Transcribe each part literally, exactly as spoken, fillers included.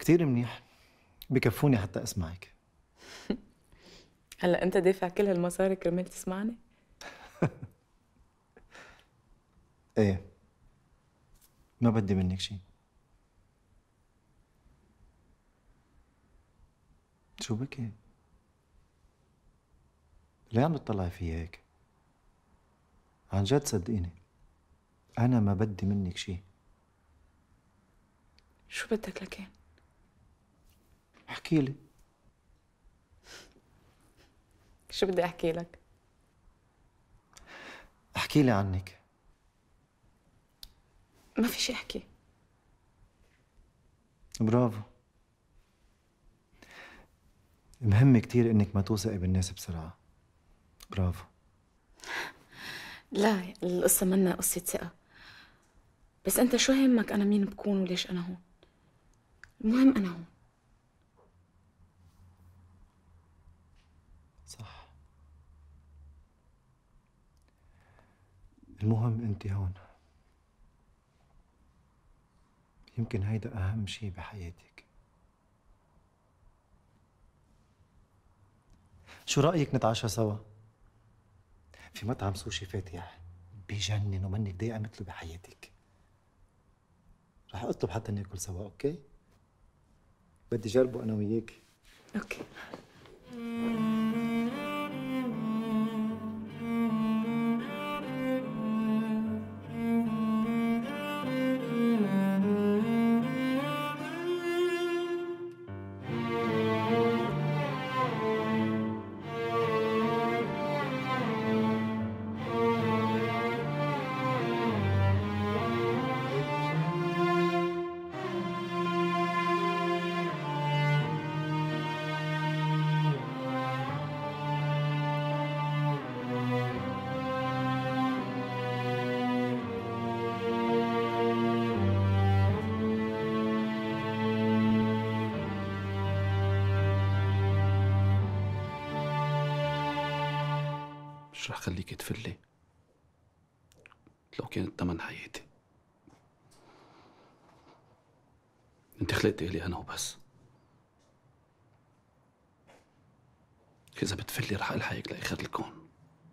كتير منيح، بكفوني حتى اسمعك. هلا انت دافع كل هالمصاري كرمال تسمعني؟ ايه، ما بدي منك شيء. شو بكي؟ ليه عم تطلعي في هيك؟ عن جد صدقيني، أنا ما بدي منك شيء. شو بدك لكان؟ احكي لي. شو بدي احكي لك؟ احكي لي عنك. ما في شي احكي. برافو. مهم كتير انك ما توثقي بالناس بسرعة. برافو. لا، القصة منا قصة ثقة. بس انت شو همك انا مين بكون وليش انا هون؟ المهم انا هون. صح، المهم انت هون. يمكن هيدا اهم شيء بحياتك. شو رأيك نتعشى سوا؟ في مطعم سوشي فاتح بجنن ومنك ضايقة مثله بحياتك. رح اطلب حتى ناكل سوا، اوكي؟ بدي جربه انا وياك. اوكي. مش رح خليك تفلي لو كانت تمن حياتي. انت خلقتي لي انا وبس. اذا بتفلي رح الحقك لاخر الكون.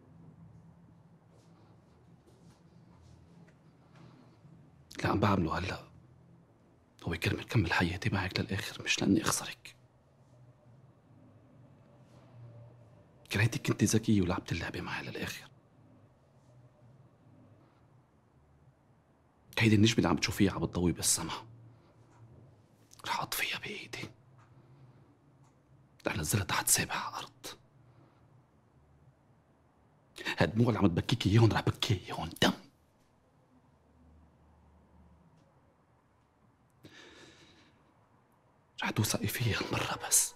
اللي عم بعمله هلا هو كرمال كمل حياتي معك للاخر، مش لاني اخسرك. كرهتك كنت ذكية ولعبت اللعبة معي للاخر. هيدي النجمة اللي عم تشوفيها عم بتضوي بالسما، رح اطفيها بايدي، رح نزلها تحت سابع ارض. هالدموع اللي عم تبكيكي اياهم رح بكي اياهم دم. رح توثقي فيها المرة بس.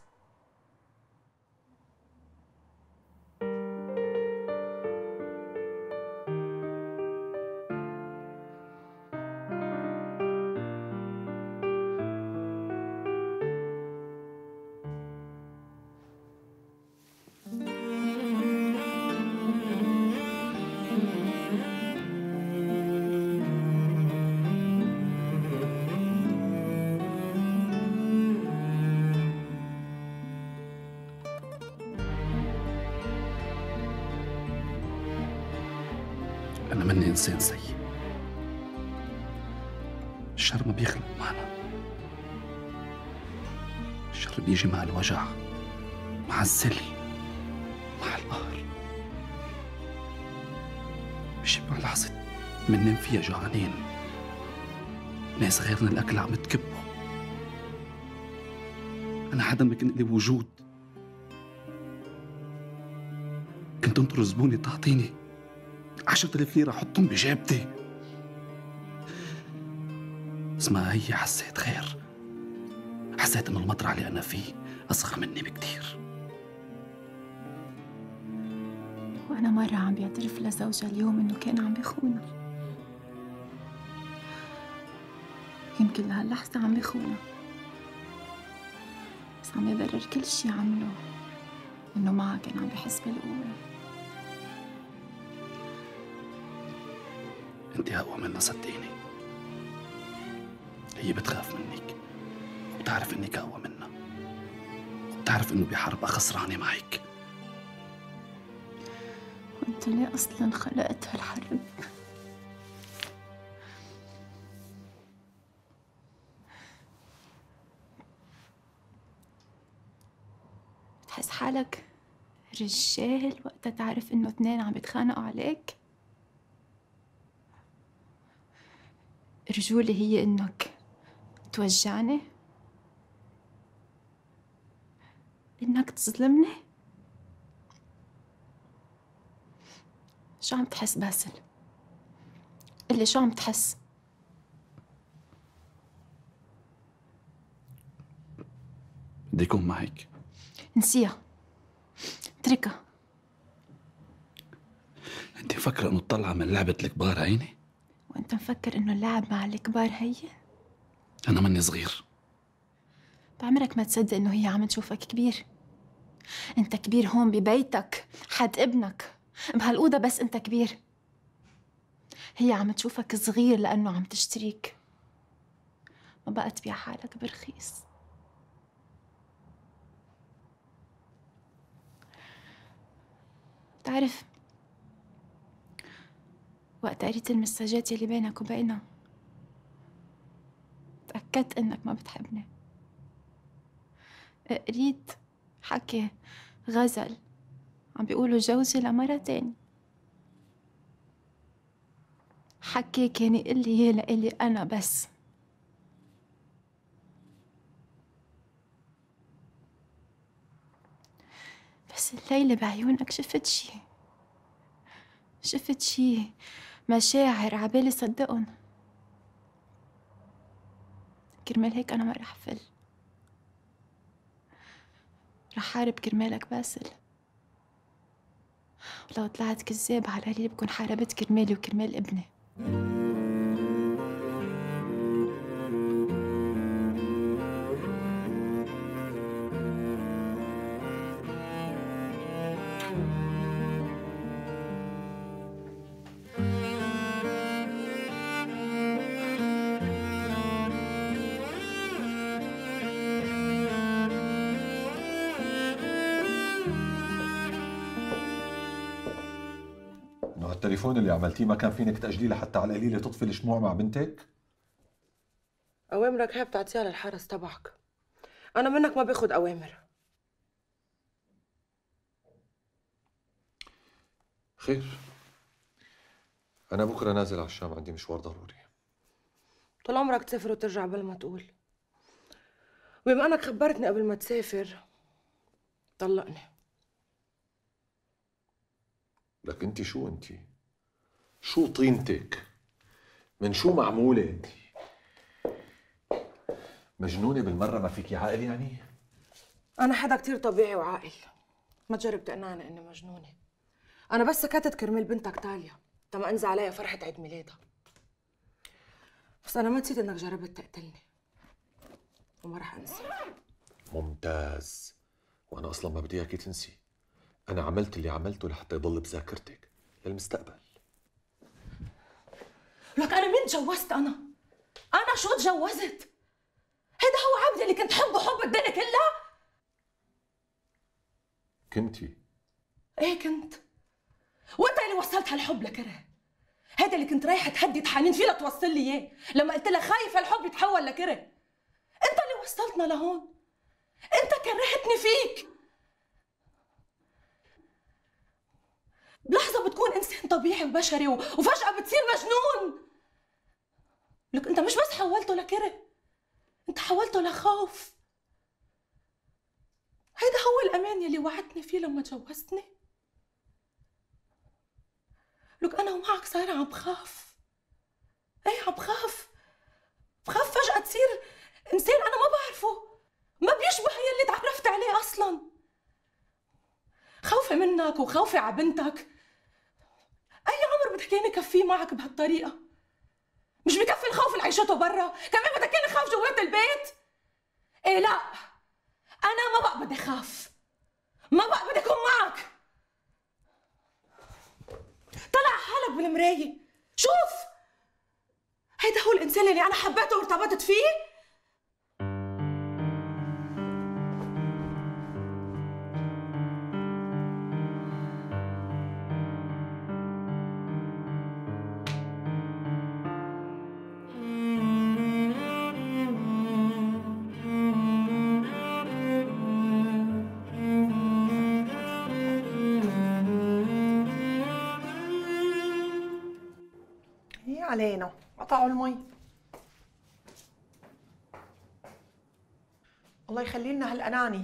أنا مني إنسان سيء. الشر ما بيخلق معنا. الشر بيجي مع الوجع، مع الذل، مع القهر. بيجي مع لحظة مننام فيها جوعانين، ناس غيرنا الأكل عم تكبه. أنا حدا ما كان لي وجود. كنت انطر زبوني تعطيني عشرة آلاف ليرة حطهم بجيبتي. اسمها هي حسيت خير. حسيت انه المطرح اللي انا فيه اصغر مني بكتير. وانا مرة عم بيعترف لزوجها اليوم انه كان عم بيخونها. يمكن لهاللحظة عم بيخونها، بس عم يبرر كل شي عمله انه معها كان عم بحس بالقوة. انت اقوى منها صدقيني. هي بتخاف منك وبتعرف إنك أقوى منها، وبتعرف إنه بحرب خسرانة معك. وأنت ليه أصلاً خلقت هالحرب؟ بتحس حالك رجال وقتها تعرف إنه اثنين عم بيتخانقوا عليك؟ الرجولة هي إنك توجعني؟ إنك تظلمني؟ شو عم تحس باسل؟ قلي شو عم تحس؟ بدي أكون معك. نسيها، اتركها. أنت مفكرة إنه تطلع من لعبة الكبار عيني؟ وأنت مفكر إنه اللعب مع الكبار هي؟ أنا مني صغير. بعمرك ما تصدق إنه هي عم تشوفك كبير. أنت كبير هون ببيتك، حد ابنك، بهالأوضة بس أنت كبير. هي عم تشوفك صغير لأنه عم تشتريك. ما بقى تبيع حالك برخيص. بتعرف وقت قريت المساجات يلي بينك وبينها تأكدت إنك ما بتحبني. قريت حكي غزل عم بيقولوا جوزي لمرة تاني. حكي كان يقول لي اياه لإلي أنا بس. بس الليلة بعيونك شفت شي، شفت شي مشاعر عبالي صدقن. كرمال هيك أنا ما رح فل، رح حارب كرمالك باسل. ولو طلعت كذاب على القليل بكون حاربت كرمالي وكرمال ابني. التليفون اللي عملتيه ما كان فينك تأجليه لحتى على القليلة تطفي الشموع مع بنتك؟ أوامرك هي بتعطيها للحرس تبعك. أنا منك ما باخد أوامر. خير، أنا بكرة نازل على الشام، عندي مشوار ضروري. طول عمرك تسافر وترجع قبل ما تقول. بما أنك خبرتني قبل ما تسافر طلقني. لك انت شو انت؟ شو طينتك؟ من شو معمولة انت؟ مجنونة بالمرة؟ ما فيكي عقل يعني؟ أنا حدا كتير طبيعي وعاقل، ما تجرب تقنعني إني مجنونة. أنا بس سكتت كرمال بنتك تاليا تما أنزل عليها فرحة عيد ميلادها. بس أنا ما نسيت إنك جربت تقتلني وما رح أنسى. ممتاز، وأنا أصلا ما بدي إياكي تنسي. أنا عملت اللي عملته لحتى يضل بذاكرتك للمستقبل. لك أنا مين تجوزت أنا؟ أنا شو تجوزت؟ هيدا هو عبدي اللي كنت حبه حب الدنيا كلها؟ كنتي؟ إيه كنت؟ وأنت اللي وصلت هالحب لكره. هيدا اللي كنت رايحة تهدد حنين فيه لتوصل لي إياه، لما قلت لها خايفة الحب يتحول لكره. أنت اللي وصلتنا لهون. أنت كرهتني فيك. بلحظة بتكون إنسان طبيعي وبشري وفجأة بتصير مجنون. لك أنت مش بس حولته لكره، أنت حولته لخوف. هيدا هو الأمان يلي وعدتني فيه لما تجوزتني. لك أنا ومعك صايرة عم بخاف. إيه عم بخاف. بخاف فجأة تصير إنسان أنا ما بعرفه، ما بيشبه يلي تعرفت عليه أصلاً. خوفي منك وخوفي على بنتك. أي عمر بدك إياني كفيه معك بهالطريقة؟ مش بكفي الخوف اللي عيشته برا، كمان بدك إياني خاف جوات البيت؟ إيه لا، أنا ما بقى بدي خاف، ما بقى بدي أكون معك. طلع حالك بالمراية، شوف هيدا هو الإنسان اللي أنا حبيته وارتبطت فيه. علينا قطعوا المي. الله يخلي لنا هالأناني.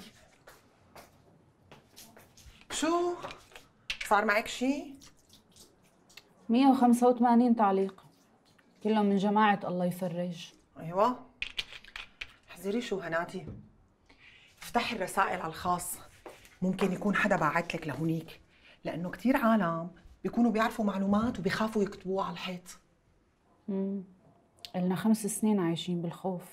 شو؟ صار معك شي؟ مية وخمسة وثمانين تعليق كلهم من جماعة الله يفرج. أيوة. احذري شو هناتي، افتحي الرسائل على الخاص، ممكن يكون حدا بعت لك لهونيك، لأنه كتير عالم بيكونوا بيعرفوا معلومات وبيخافوا يكتبوها على الحيط. امم قلنا خمس سنين عايشين بالخوف.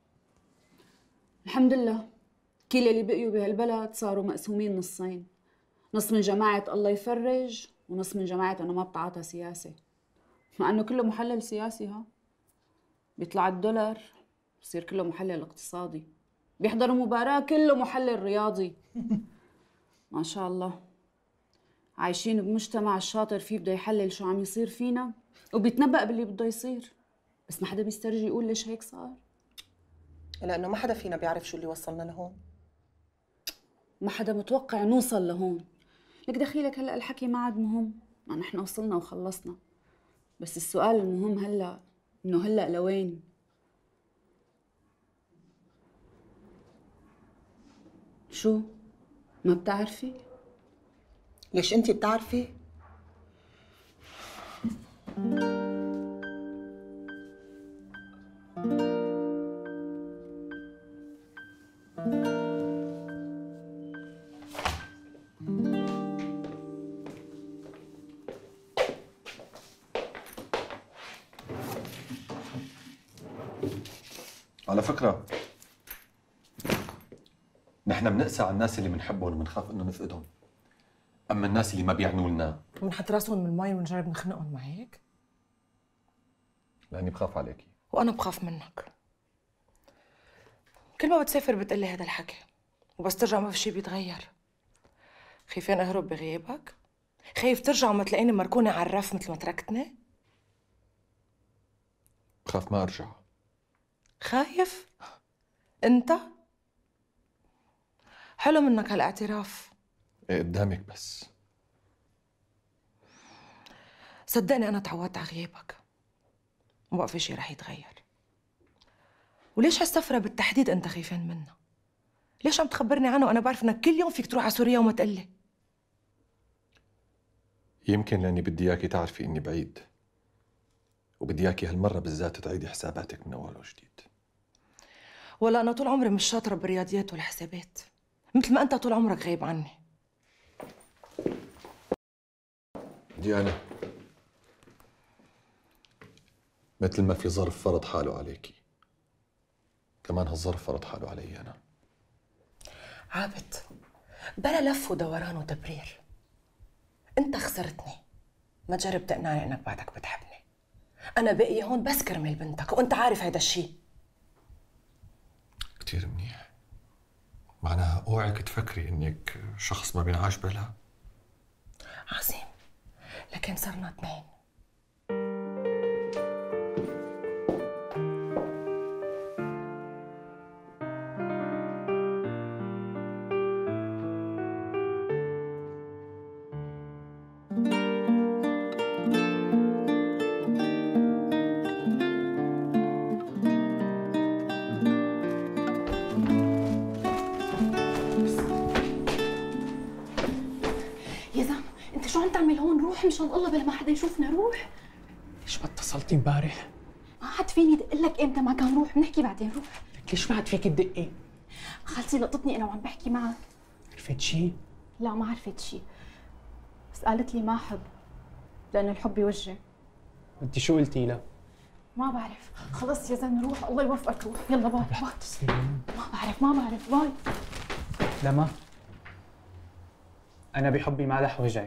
الحمد لله كل اللي بقيوا بهالبلد صاروا مقسومين نصين، نص من جماعة الله يفرج ونص من جماعة أنا ما بتعاطى سياسي، مع إنه كله محلل سياسي. ها بيطلع الدولار بصير كله محلل اقتصادي، بيحضروا مباراة كله محلل رياضي. ما شاء الله عايشين بمجتمع الشاطر فيه بده يحلل شو عم يصير فينا وبيتنبأ باللي بده يصير، بس ما حدا بيسترجي يقول ليش هيك صار. لأنه ما حدا فينا بيعرف شو اللي وصلنا لهون. ما حدا متوقع نوصل لهون. لك دخيلك هلا الحكي ما عاد مهم، ما نحن وصلنا وخلصنا، بس السؤال المهم هلا انه هلا لوين؟ شو؟ ما بتعرفي؟ ليش انتي بتعرفي؟ على فكرة نحن بنقسى على الناس اللي بنحبهم وبنخاف انه نفقدهم، اما الناس اللي ما بيعنوا لنا بنحط راسهم من المي ونجرب نخنقهم، ما هيك؟ لاني بخاف عليكي. وانا بخاف منك. كل ما بتسافر بتقلي هذا الحكي، وبس ترجع ما في شيء بيتغير. خايفين اهرب بغيابك؟ خايف ترجع وما تلاقيني مركونه على الرف مثل ما تركتني؟ بخاف ما ارجع. خايف؟ انت؟ حلو منك هالاعتراف. ايه قدامك بس. صدقني انا تعودت على غيابك وما في شيء رح يتغير. وليش هالسفرة بالتحديد انت خايفين منها؟ ليش عم تخبرني عنه وانا بعرف انك كل يوم فيك تروح على سوريا وما تقلي؟ يمكن لاني بدي اياكي تعرفي اني بعيد، وبدي اياكي هالمرة بالذات تعيدي حساباتك من اول وجديد. ولا انا طول عمري مش شاطرة بالرياضيات والحسابات، مثل ما انت طول عمرك غايب عني. ديانا، مثل ما في ظرف فرض حاله عليكي، كمان هالظرف فرض حاله علي أنا. عابد، بلا لف ودوران وتبرير. أنت خسرتني، ما تجرب تقنعني إنك بعدك بتحبني. أنا باقية هون بس كرمال بنتك، وأنت عارف هيدا الشيء. كتير منيح. معناها اوعك تفكري إنك شخص ما بينعاش بالها. عظيم، لكن صرنا اثنين. شو عم تعمل هون؟ روح مشان الله بلا ما حدا يشوفنا. روح. ليش ما اتصلتي امبارح؟ ما حد فيني دق لك امتى ما كان. روح بنحكي بعدين. روح. ليش ما عاد فيك تدقي؟ خالتي لقطتني انا وعم بحكي معك. عرفت شي؟ لا ما عرفت شي، بس قالت لي ما احب لأن الحب يوجع. انت شو قلتي لها؟ ما بعرف. خلص يا زلمه روح، الله يوفقك. روح يلا باي باي. ما بعرف ما بعرف باي. لما أنا بحبي ما رح وجعك.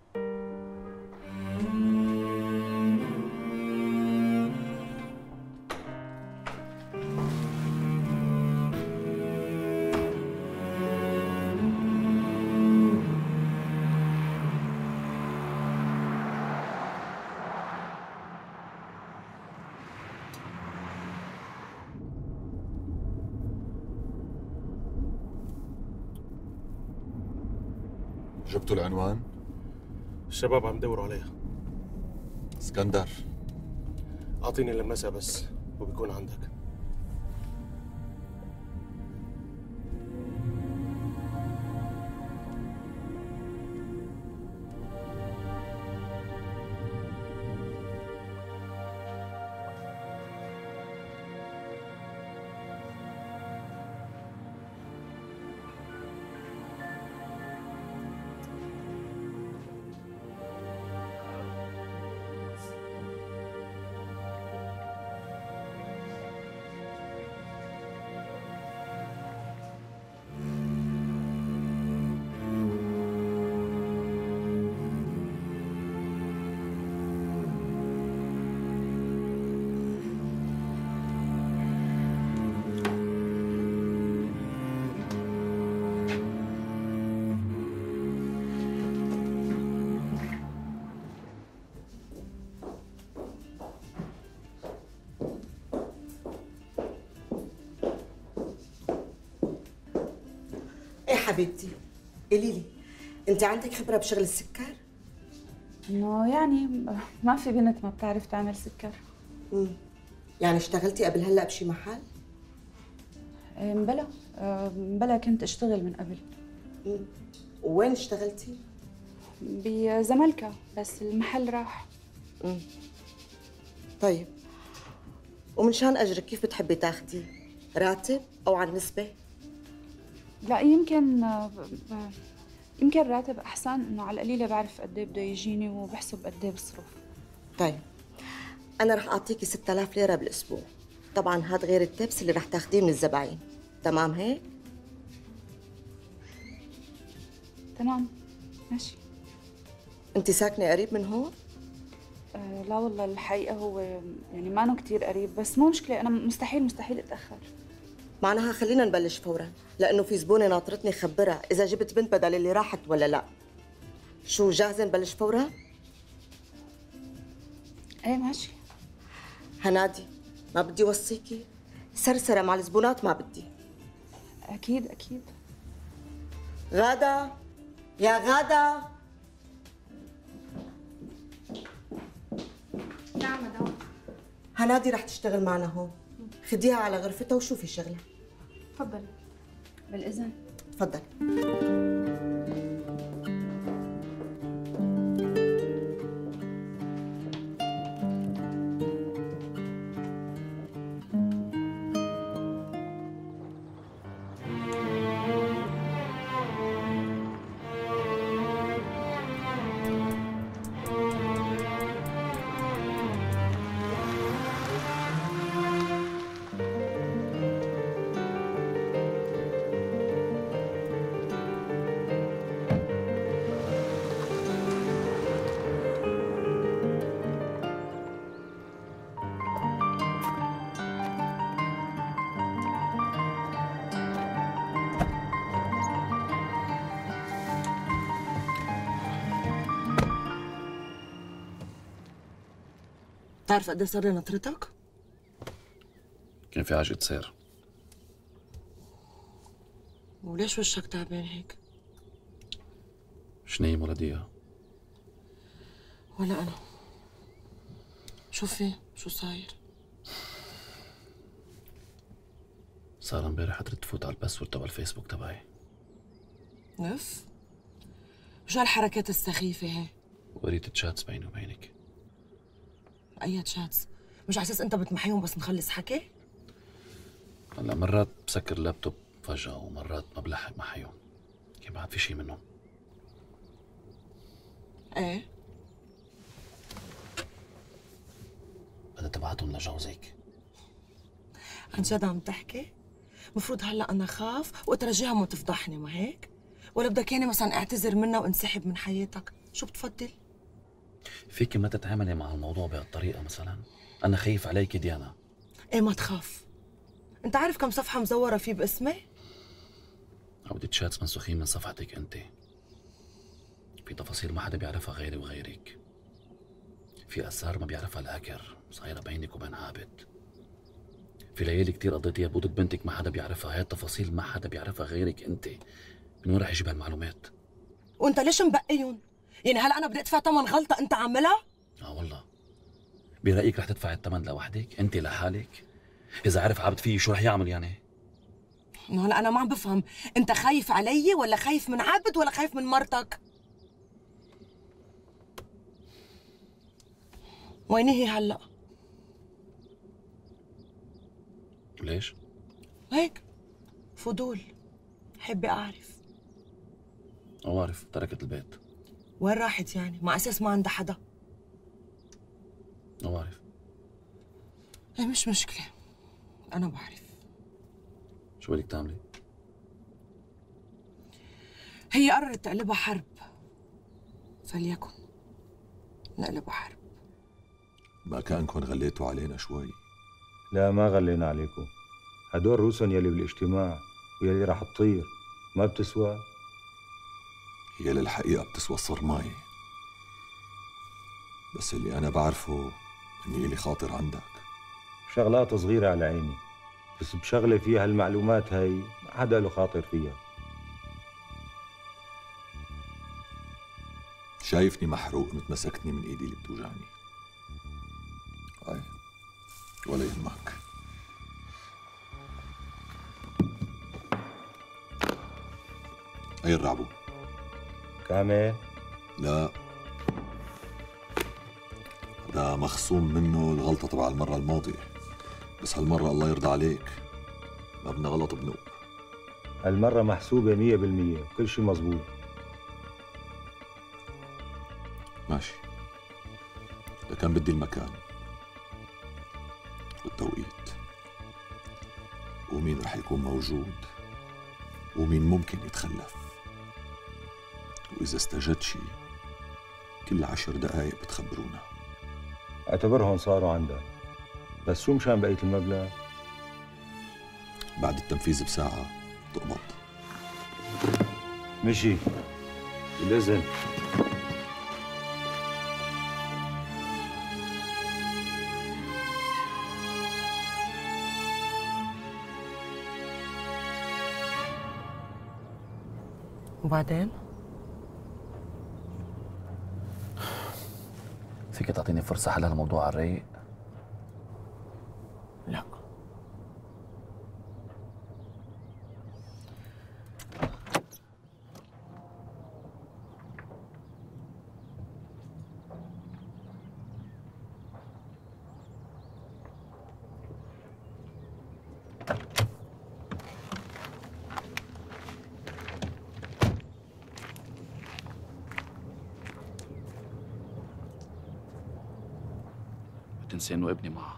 جبتوا العنوان؟ الشباب عم يدوروا عليها. اسكندر، اعطيني المسا بس وبيكون عندك. حبيبتي قولي لي، انت عندك خبره بشغل السكر؟ انه يعني ما في بنت ما بتعرف تعمل سكر. امم يعني اشتغلتي قبل هلا بشي محل؟ إيه مبلا مبلا كنت اشتغل من قبل. امم وين اشتغلتي؟ بزملكا بس المحل راح. امم طيب، ومنشان اجرك كيف بتحبي تاخدي؟ راتب او عن نسبه؟ لا يمكن يمكن راتب احسن، انه على القليله بعرف قد ايه بده يجيني وبحسب قد ايه بصرف. طيب انا رح اعطيكي ستة آلاف ليره بالاسبوع، طبعا هاد غير التبس اللي رح تاخديه من الزباين، تمام هيك؟ تمام ماشي. انت ساكنه قريب من هون؟ آه لا والله الحقيقه هو يعني ما انه كثير قريب، بس مو مشكله، انا مستحيل مستحيل اتاخر. معناها خلينا نبلش فورا، لانه في زبونه ناطرتني خبرها اذا جبت بنت بدل اللي راحت ولا لا. شو جاهزه نبلش فورا؟ ايه ماشي. هنادي ما بدي وصيكي سرسره مع الزبونات، ما بدي. اكيد اكيد. غاده يا غاده. نعم مدام. هنادي رح تشتغل معنا هون، خديها على غرفتها وشوفي شغلها. تفضلي. بالاذن. تفضل. بتعرف قد ايه صار لي نطرتك؟ كان في حاجة تصير. وليش وشك تعبان هيك؟ مش نايم ولا دقيقة. ولا أنا. شو في؟ شو صاير؟ صار امبارح قدرت تفوت على الباسورد تبع الفيسبوك تبعي. نف؟ شو هالحركات السخيفة هي؟ وقريت تشاتس بيني وبينك. أي تشاتس؟ مش على أساس أنت بتمحيهم بس نخلص حكي؟ هلا مرات بسكر اللابتوب فجأة ومرات ما بلحق محيهم. كان بعد في شي منهم. ايه؟ بدي تبعتهم لجوزك. عن جد عم تحكي؟ مفروض هلا أنا خاف وأترجيها ما تفضحني، ما هيك؟ ولا بدك يعني مثلا أعتذر منها وانسحب من حياتك؟ شو بتفضل؟ فيكي ما تتعاملي مع الموضوع بهالطريقة مثلا؟ أنا خايف عليكي ديانا. إيه ما تخاف. أنت عارف كم صفحة مزورة فيه باسمي؟ عودة تشاتس منسوخين من صفحتك أنت. في تفاصيل ما حدا بيعرفها غيري وغيرك. في أسرار ما بيعرفها الهاكر صايرة بينك وبين عابد. في ليالي كتير قضيتيها بأوضة بنتك ما حدا بيعرفها، هاي التفاصيل ما حدا بيعرفها غيرك أنت. من وين رح يجيب هالمعلومات؟ وأنت ليش مبقيهم؟ يعني هلا أنا بدي أدفع ثمن غلطة أنت عاملها؟ آه والله. برأيك رح تدفع الثمن لوحدك؟ انت لحالك؟ اذا عرف عابد فيي شو رح يعمل يعني؟ انه هلا انا ما عم بفهم، انت خايف علي ولا خايف من عابد ولا خايف من مرتك؟ وين هي هلا؟ ليش؟ هيك فضول، حبي اعرف. ما بعرف، تركت البيت. وين راحت يعني؟ مع اساس ما عندها حدا. ما بعرف. ايه مش مشكلة، أنا بعرف. شو بدك تعملي؟ هي قررت تقلبها حرب، فليكن نقلبها حرب. ما كأنكم غليتوا علينا شوي. لا ما غلينا عليكم، هدول روسن يلي بالاجتماع ويلي راح تطير ما بتسوى. هي للحقيقة بتسوى الصرماية، بس اللي أنا بعرفه إني إلي خاطر عندك. شغلات صغيرة على عيني، بس بشغلة فيها المعلومات هاي ما حدا له خاطر فيها. شايفني محروق متمسكتني من إيدي اللي بتوجعني. هاي ولا يهمك. أي الرعبو؟ كامل؟ لا، ده مخصوم منه الغلطة تبع المرة الماضية، بس هالمرة الله يرضى عليك ما بدنا غلط بنوب. هالمرة محسوبة مية بالمية وكل شي مزبوط. ماشي، لكن بدي المكان والتوقيت ومين رح يكون موجود ومين ممكن يتخلف، وإذا استجد شي كل عشر دقايق بتخبرونا. اعتبرهم صاروا عندك، بس شو مشان بقية المبلغ؟ بعد التنفيذ بساعة تقبض. مشي بالإذن. وبعدين؟ فيك تعطيني فرصة حل هالموضوع على الرايق؟ لا. تنسي انه ابني معه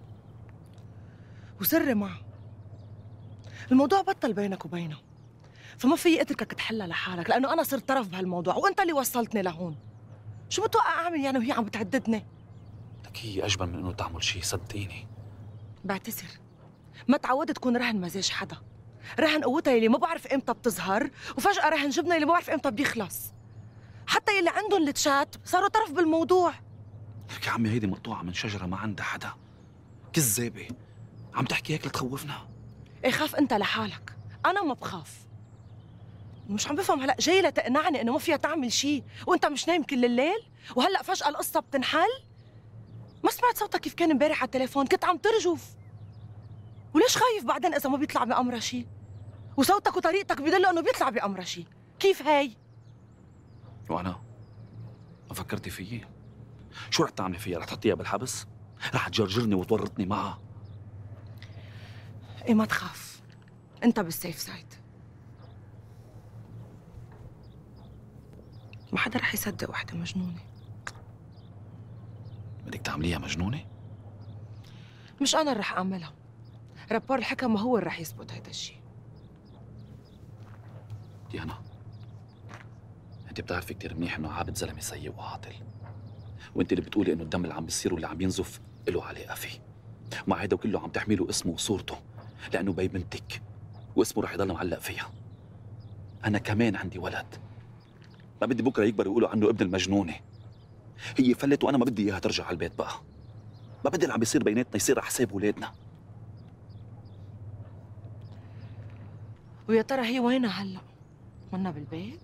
وسري معه. الموضوع بطل بينك وبينه، فما في اتركك تحلها لحالك، لانه انا صرت طرف بهالموضوع وانت اللي وصلتني لهون. شو بتوقع اعمل يعني وهي عم بتهددني؟ لك هي اجبن من انه تعمل شيء، صدقيني. بعتذر، ما تعودت تكون رهن مزاج حدا. رهن قوتها يلي ما بعرف امتى بتظهر، وفجأة رهن جبنة يلي ما بعرف امتى بيخلص. حتى يلي عندهم التشات صاروا طرف بالموضوع. لك يا عمي هيدي مقطوعة من شجرة ما عندها حدا، كذابة عم تحكي هيك لتخوفنا. ايه خاف انت لحالك، انا ما بخاف. مش عم بفهم هلا جاي لتقنعني انه ما فيها تعمل شيء وانت مش نايم كل الليل، وهلا فجأة القصة بتنحل؟ ما سمعت صوتك كيف كان امبارح على التليفون؟ كنت عم ترجف. وليش خايف بعدين اذا ما بيطلع بأمرها شيء؟ وصوتك وطريقتك بيدلوا انه بيطلع بأمرها شيء، كيف هاي؟ وانا ما فكرتي فيي؟ شو رح تعملي فيها؟ رح تحطيها بالحبس؟ رح تجرجرني وتورطني معها؟ ايه ما تخاف، انت بالسيف سايد. ما حدا رح يصدق وحده مجنونه. بدك تعمليها مجنونه؟ مش انا اللي رح اعملها، رابور الحكمة هو اللي رح يثبت هيدا الشيء. ديانا، انت بتعرفي كثير منيح انه عابد زلمه سيء وعاطل، وانت اللي بتقولي انه الدم اللي عم بيصير واللي عم ينزف له علاقه فيه. مع هيدا كله عم تحميله اسمه وصورته، لانه بي بنتك واسمه رح يضل معلق فيها. انا كمان عندي ولد، ما بدي بكره يكبر ويقولوا عنه ابن المجنونه. هي فلت وانا ما بدي اياها ترجع على البيت بقى. ما بدي اللي عم بيصير بيناتنا يصير على حساب اولادنا. ويا ترى هي وينها هلا؟ منا بالبيت؟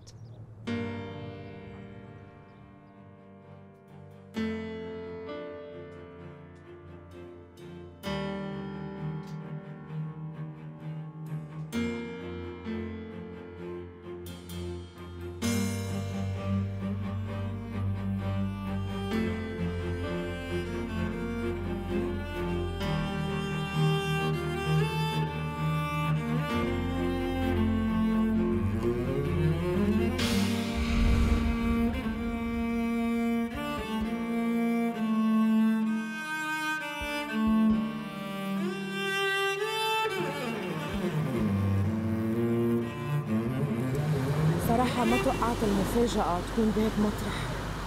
بصراحة ما توقعت المفاجأة تكون بهيك مطرح.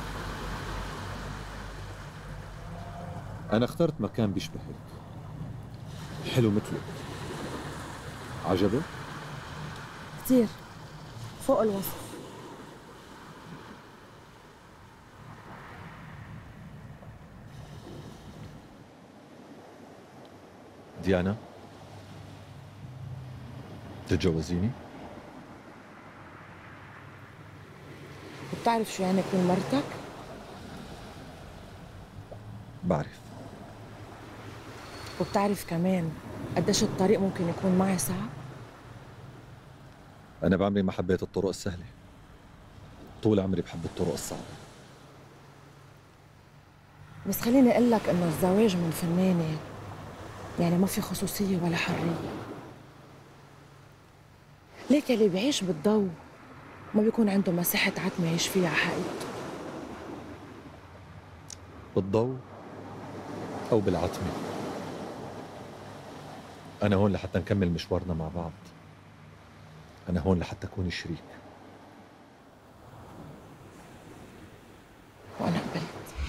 أنا اخترت مكان بيشبهك، حلو مثلك. عجبك؟ كتير، فوق الوصف. ديانا، تتجوزيني؟ وبتعرف شو يعني أكون مرتك؟ بعرف. وبتعرف كمان قديش الطريق ممكن يكون معي صعب؟ أنا بعمري ما حبيت الطرق السهلة، طول عمري بحب الطرق الصعبة. بس خليني أقول لك إنه الزواج من فنانة يعني ما في خصوصية ولا حرية. ليك اللي بيعيش بالضوء ما بيكون عنده مساحة عتمة يعيش فيها على حقيقته. بالضوء أو بالعتمة، أنا هون لحتى نكمل مشوارنا مع بعض. أنا هون لحتى أكون شريك. وأنا قبلت.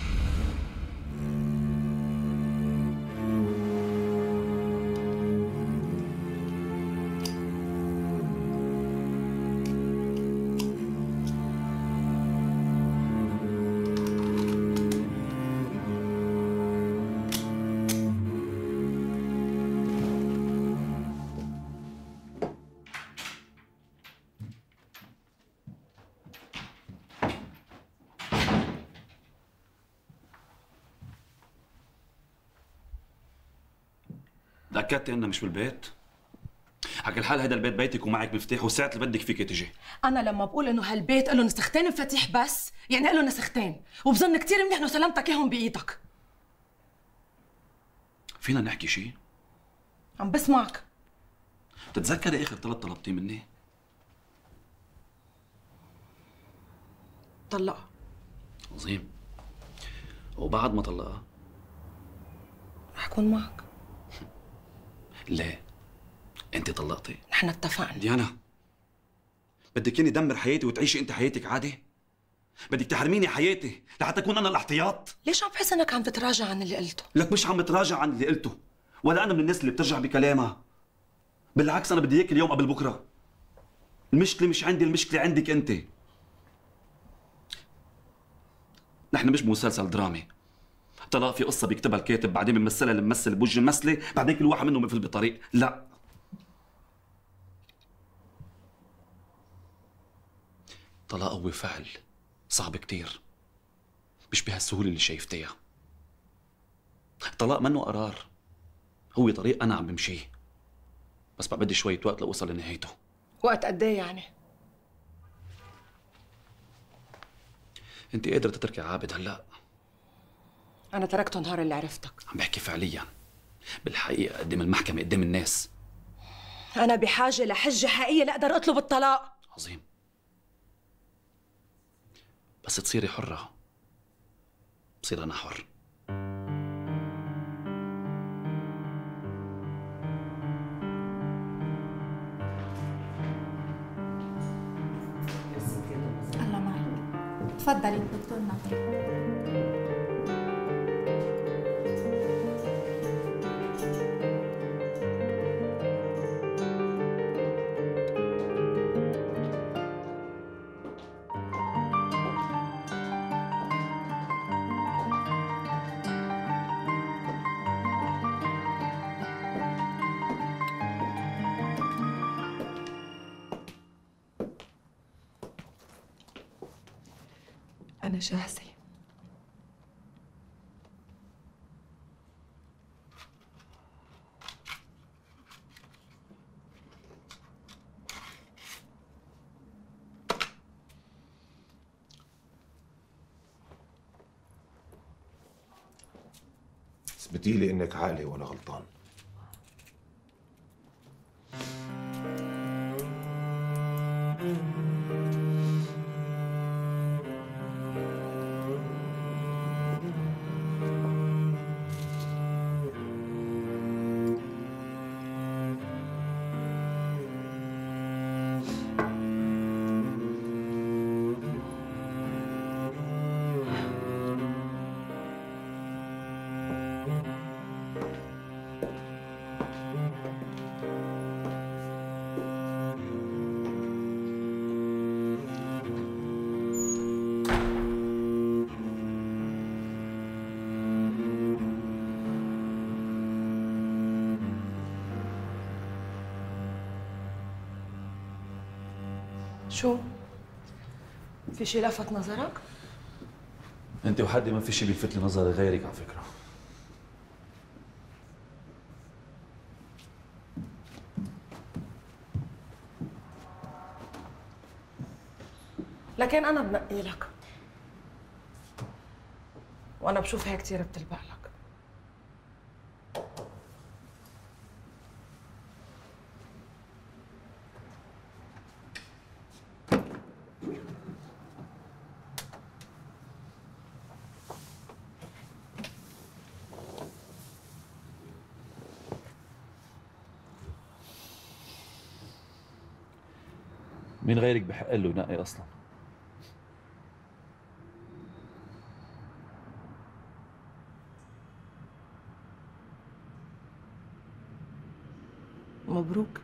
تأكدتي انها مش بالبيت؟ على كل حال هذا البيت بيتك ومعك مفتاح، والساعة اللي بدك فيك تجي. انا لما بقول انه هالبيت له نسختين مفاتيح بس يعني له نسختين، وبظن كثير منيح انه سلامتك اياهم بايدك. فينا نحكي شيء؟ عم بسمعك. بتتذكري اخر طلب طلبتيه مني؟ طلقها. عظيم. وبعد ما طلقها رح اكون معك. ليه؟ انت طلقتي؟ نحن اتفقنا. ديانا، بدك اني دمر حياتي وتعيشي انت حياتك عادي؟ بدك تحرميني حياتي لحتى اكون انا الاحتياط؟ ليش عم بحس انك عم تتراجع عن اللي قلته؟ لك مش عم بتراجع عن اللي قلته، ولا انا من الناس اللي بترجع بكلامها. بالعكس انا بدي اياك اليوم قبل بكره. المشكله مش عندي، المشكله عندك انت. نحن مش بمسلسل درامي طلاق في قصه بيكتبها الكاتب، بعدين بيمثلها الممثل بوجه الممثله، بعدين كل واحد منهم بيفل بطريق. لا، طلاق هو فعل صعب كتير، مش بهالسهوله اللي شايفتيها. الطلاق منه قرار، هو طريق انا عم بمشيه، بس بقى بدي شويه وقت لاوصل لنهايته. وقت قد ايه يعني؟ انت قادره تتركي عابد هلا؟ انا تركته نهار اللي عرفتك. عم بحكي فعليا، بالحقيقه قدام المحكمه قدام الناس. انا بحاجه لحجه حقيقيه لاقدر اطلب الطلاق. عظيم، بس تصيري حره بصير انا حر. الله معك. تفضلي دكتور ناطر. أنا جاهزة. اثبتي لي إنك عاقلة وأنا غلطان. شو؟ في شي لفت نظرك؟ انت وحدي ما في شيء بيلفت لي نظري غيرك على فكره. لكن انا بنقي لك، وانا بشوف هيك كثير بتلبق لك. مين غيرك بحق له ينقي اصلا؟ مبروك.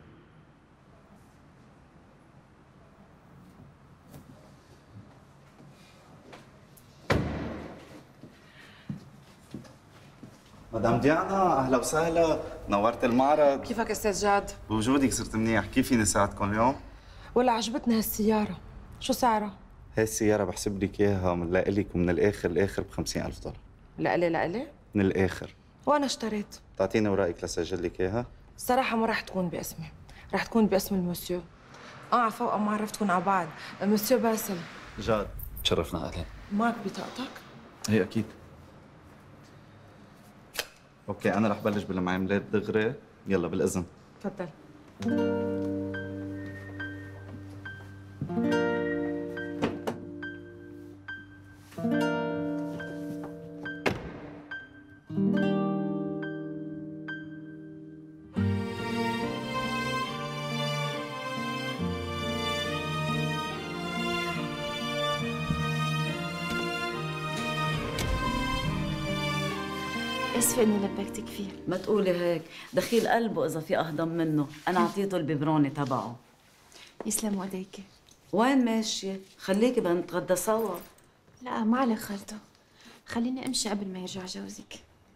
مدام ديانا، اهلا وسهلا، نورت المعرض. كيفك استاذ جاد؟ بوجودك صرت منيح، كيف فيني ساعدكم اليوم؟ ولا عجبتني هالسيارة، شو سعرها؟ هاي السيارة بحسب لك اياها من لك ومن الاخر الاخر ب خمسين ألف دولار. لإلي لإلي؟ من الاخر. وانا اشتريت. تعطيني اوراقك لسجل لك اياها؟ الصراحة ما رح تكون باسمي، رح تكون باسم المسيو. اه عفوا ما عرفتكم على بعض، مسيو باسل. جاد تشرفنا اهلا. معك بطاقتك؟ هي اكيد. اوكي انا رح بلش بالمعاملات دغري، يلا بالاذن. تفضل. اسفة اني لبكتك فيه. ما تقولي هيك، دخيل قلبه اذا في اهضم منه، انا اعطيته الببروني تبعه. يسلموا ايديكي. وين ماشية؟ خليكي بدنا نتغدى سوا. لا ما عليك خالته، خليني امشي قبل ما يرجع جوزك.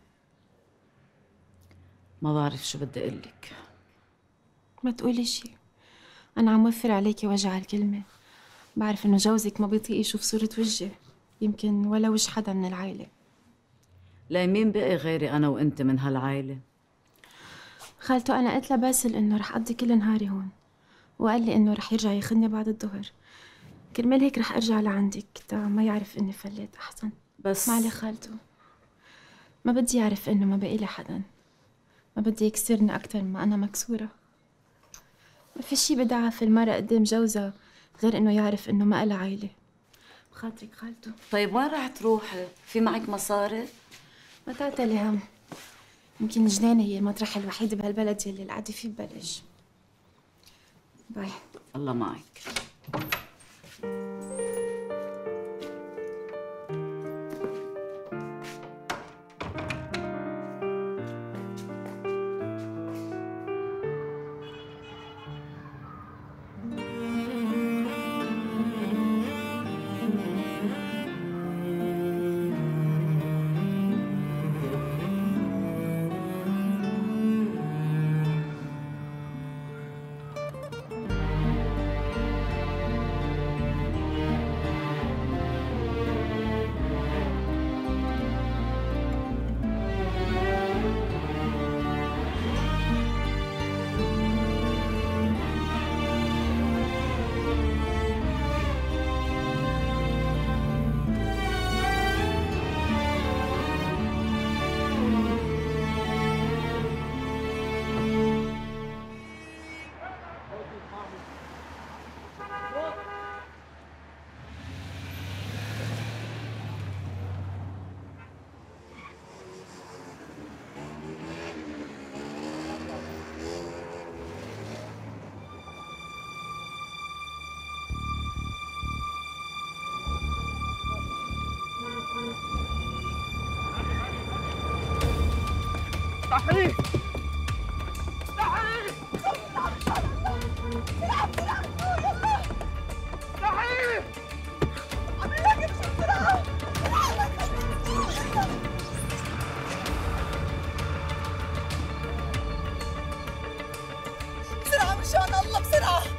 ما بعرف شو بدي اقول لك. ما تقولي شي، انا عم وفر عليكي وجع الكلمة. بعرف انه جوزك ما بيطيق يشوف صورة وجهي، يمكن ولا وجه حدا من العائلة. لا مين بقي غيري انا وانت من هالعائلة؟ خالته انا قلت لباسل انه رح اقضي كل نهاري هون، وقال لي انه رح يرجع ياخذني بعد الظهر. كرمال هيك رح ارجع لعندك تا ما يعرف اني فليت احسن. بس معلي خالته، ما بدي يعرف انه ما بقي لي حدا، ما بدي يكسرني اكثر ما انا مكسوره. ما في شي بدعها في المرأة قدام جوزها غير انه يعرف انه ما لها عائله. بخاطرك خالته. طيب وين رح تروحي؟ في معك مصاري؟ ما تعتلي هم، يمكن جنانة هي المطرح الوحيد بهالبلد يلي القعدة فيه ببلاش. باي. الله معك. مستحيل مستحيل بسرعة مشان الله بسرعة